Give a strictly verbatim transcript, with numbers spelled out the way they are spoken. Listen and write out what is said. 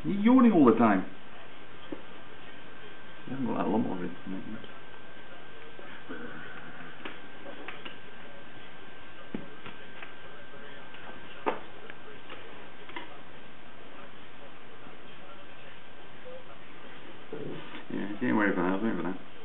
You're yawning all the time. You haven't got that lump of it. Yeah, don't worry about that, don't worry about that.